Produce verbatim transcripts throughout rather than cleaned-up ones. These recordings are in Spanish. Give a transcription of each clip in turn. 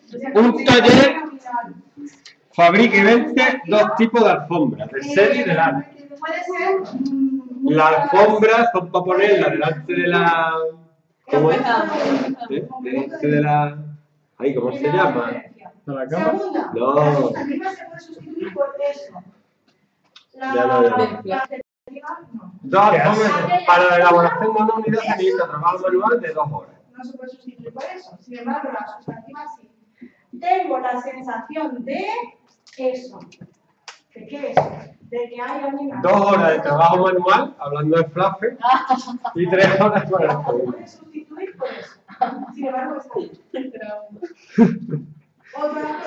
Un taller fabrica y vende dos tipos de alfombras, de seda y de lana. Puede ser. Las alfombras son para ponerlas delante de la. ¿Cómo es? ¿Eh? Delante de la. Ahí, ¿cómo se llama? ¿De la cama? No. La sustantiva se puede sustituir por eso. La Ya, no, ya. adjetiva no. Dos alfombras para la elaboración de una unidad se necesita trabajo manual de dos horas. No se puede sustituir por eso. Sin embargo, la sustantiva sí. Tengo la sensación de eso. ¿De qué es? De que hay alguien. Dos horas de trabajo manual, hablando de flafe, y tres horas para el Se juego. puede sustituir por eso. Sin embargo, está bien. Otra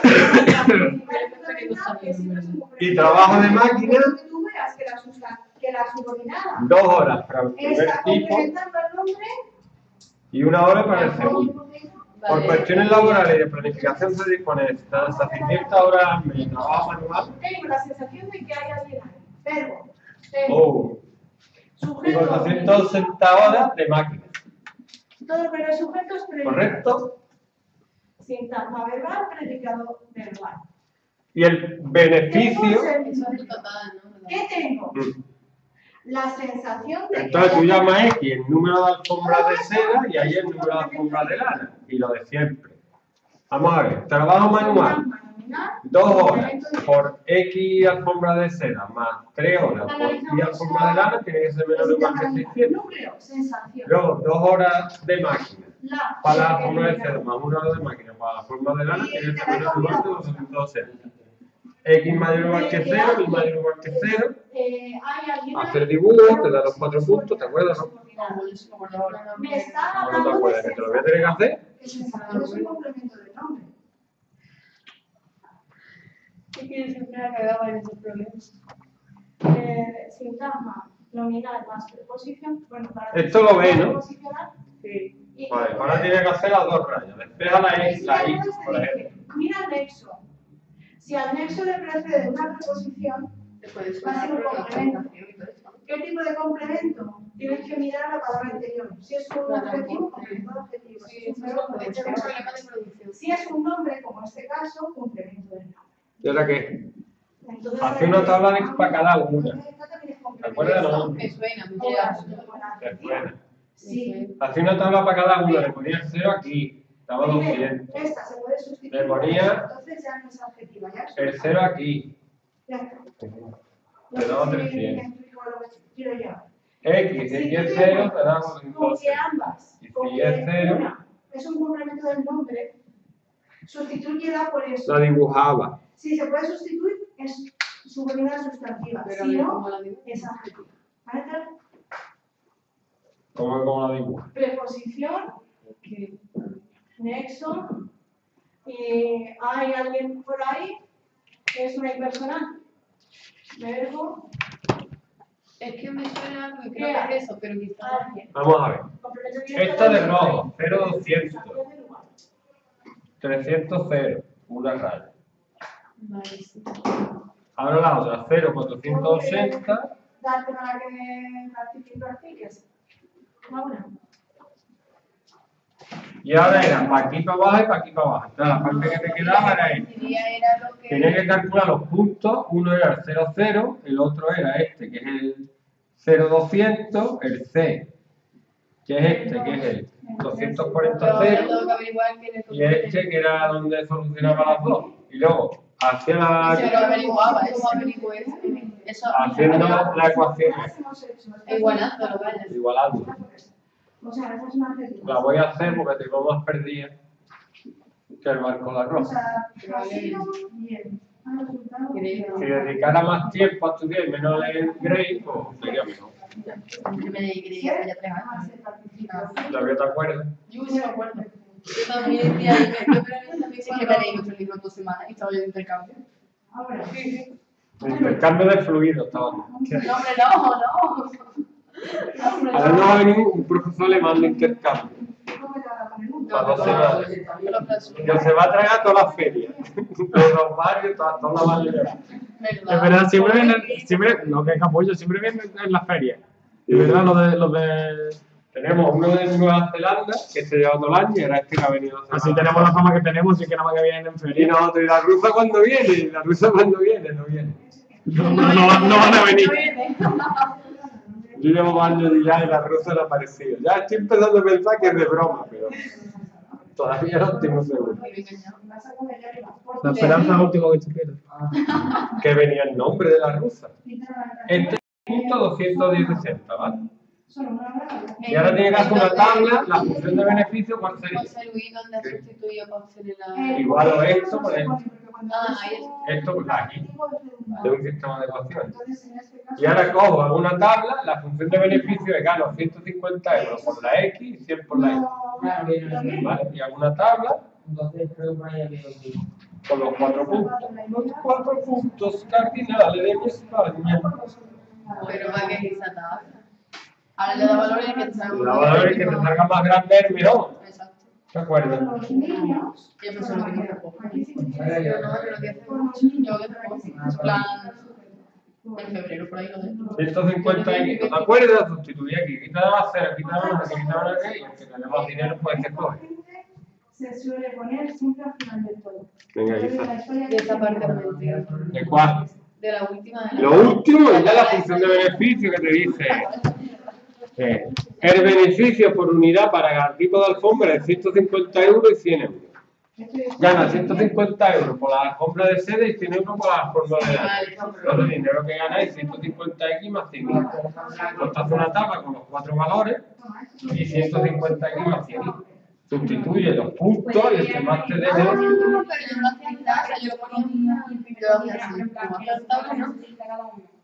Y trabajo de máquina, que tú veas que la, sustan- que la subordinada dos horas para el primer está tipo complementando el nombre. y una hora para el segundo. Por cuestiones laborales y de planificación se dispone de setecientas horas de trabajo manual. Tengo la sensación de que hay alguien ahí. Verbo. Tengo. Oh. Y Sujeto. cuatrocientas sesenta horas de máquina. Todo pero el sujeto es predicado. ¿Correcto? Sintagma verbal, predicado verbal. Y el beneficio. Tengo Eso el- es el total, ¿no? ¿Qué tengo? Mm. La sensación de Entonces que tú hay llamas alguien- X el número de alfombras de seda y ahí el número de alfombras de lana. Y lo de siempre. Vamos a ver. Trabajo manual. Sintagma nominal, Dos horas complemento de- por X alfombras de seda más tres horas por Y alfombras de lana tiene que ser menor o igual que seiscientos. Núcleo, sensación. Luego, dos horas de máquina La. para la alfombra de seda más una hora de máquina para la alfombra de lana tiene que ser menor o igual que doscientos sesenta. X mayor o igual que cero, Y mayor o igual que cero. Eh, hay alguien ahí, Hacer dibujo, te da los cuatro puntos, ¿te acuerdas, no? No, yo sí me acuerdo ahora. Me está No, no te hablando acuerdas, de que te lo voy a tener que hacer. que sensación es un complemento del nombre. Es que siempre me cagaba en esos problemas. Eh, sintagma nominal más preposición. Bueno, para Esto lo ve, ¿no? preposicional. Sí. Y- Vale, ahora tiene que hacer las dos rayas. Despeja la X, la Y, por ejemplo. Mira el nexo. Si al nexo le precede una preposición, Te puedes Va a ser un usar la complemento. presentación y todo eso. ¿qué tipo de complemento? Tienes que mirar la palabra anterior. Si es un Claro, adjetivo, sí. complemento de adjetivo. Si Sí, es un eso es verbo, como de complemento ser de un verbo. problema de producción. Si es un nombre, como en este caso, complemento del nombre. ¿Y ahora qué? Entonces, Hace una tabla de para cada una. ¿Te acuerdas? No. Me suena, me Ahora, suena. Es buena. Sí. Hacía una tabla para cada una, le ponía cero aquí, estaba Primero, doscientos. esta se puede sustituir. Le ponía Entonces ya no es adjetiva, ya es- El cero aquí, Ya está. te daba No sé si trescientos. me explico lo que quiero llevar. X, Si X tú es cero, tienes te daba con que doscientos. ambas, Y con si que es cero, una es un complemento del nombre, sustitúyela por eso. la dibujaba. Si se puede sustituir, es subordinada sustantiva. Pero Si a ver, no, ¿cómo la digo? es adjetiva. ¿Vale? ¿Cómo, cómo la dibuja? Preposición, Que- nexo, y hay alguien por ahí, es una impersonal. Verbo, Es que me suena algo y creo que es eso, pero quizás. alguien. Vamos a ver. Complemento directo Esta de del rojo, lugar. cero doscientos. Sustantivo del lugar. trescientos, cero, una raya. Vale, sí. Ahora la otra, cero, cuatrocientos ochenta. Darte para que practiques y practiques. Ahora. Y ahora era para aquí para abajo y para aquí para abajo. Entonces la parte que te quedaba era esta. Sería era lo que. Tenía que calcular los puntos, uno era el cero cero, el otro era este, que es el cero doscientos, el C, que es este, que es el doscientos cuarenta Pero cero, tengo que averiguar quién es el y este, que era donde solucionaba las dos. Y luego, hacia Se lo la, averiguaba, eso averiguo eso. Eso haciendo la ecuación, Hemos hecho. igualando, lo vale. igualando. O sea, esa es una adjetiva. La voy a hacer porque tengo más perdida que el barco de O arroz. sea, ha sido bien. Ha resultado Increíble. Si dedicara más tiempo a estudiar y menos leer Grey, pues sería mejor. Yo me dediqué ya ya tres Ah, años. se participa. ¿Todavía te acuerdas? Yo sí me acuerdo. Yo también decía ahí que yo creo que también sí que me leí muchos libros en dos semanas y estaba yo de intercambio. Ahora. Intercambio de fluidos estaba. No, hombre, no, no. Ahora no va a venir un profesor alemán de intercambio. ¿Cómo te vas a poner un? Para dos semanas. Que se va a tragar todas las ferias. Todos los barrios, todas todas las barrios. Es verdad, siempre vienen, siempre, no que capullo, siempre vienen en las ferias. Es verdad, lo de, lo de Tenemos uno de Nueva Zelanda, que se lleva todo el año, y era este que ha venido a hacer. Así tenemos la fama que tenemos y que nada más que vienen en Y feria. nosotros, ¿y la rusa cuando viene? ¿Y la rusa cuando viene? No viene. No, no, no, no van a venir. Yo llevo más años ya y la rusa no ha aparecido. Ya estoy empezando a pensar que es de broma, pero todavía no estoy muy seguro. La esperanza es lo último que tú quieres. Que venía el nombre de la rusa. Este es punto doscientos diecisiete, ¿vale? Y ahora tiene que hacer una tabla, la función de beneficio, ¿cuál sería? José Luis, ¿dónde ha sustituido para hacer la...? Igual o esto, por ejemplo. Ah, ahí es. Esto pues aquí, de un sistema de ecuaciones. Y ahora cojo hago una tabla, la función de beneficio es gano ciento cincuenta euros por la X y cien por la Y. ¿Vale? Y hago una tabla con los cuatro puntos. Los cuatro puntos cardinales de mi España. Pero va que es esa tabla. Ahora le da valores que te salga La valor es que te salga más grande el mejor. Exacto. ¿Te acuerdas? Yo pensé lo que hace poco. Yo no, yo lo que hace mucho. Yo que hace poco. En plan... En febrero, por ahí lo de... ciento cincuenta y ¿no te acuerdas? Sustituí aquí, quita de más cero, quita de más cero, quita de más cero, y el que tiene más dinero pues se coge. Se suele poner siempre al final del todo. Venga, Isa. De esa parte no me entiendo. ¿De cuál? De la última de la... Lo último es ya la función de beneficio que te dice eh, el beneficio por unidad para cada tipo de alfombra es ciento cincuenta euros y cien euros. Gana ciento cincuenta euros por la alfombra de seda y cien euros por la alfombra de lana. Entonces el dinero que gana es ciento cincuenta x más cien x. Pues te hace una tabla con los cuatro valores y ciento cincuenta x más cien x. Sustituye los puntos y el que más te dé. Pero yo no hacía en casa, yo lo ponía y lo hacía así. Como hacía el tabla, ¿no?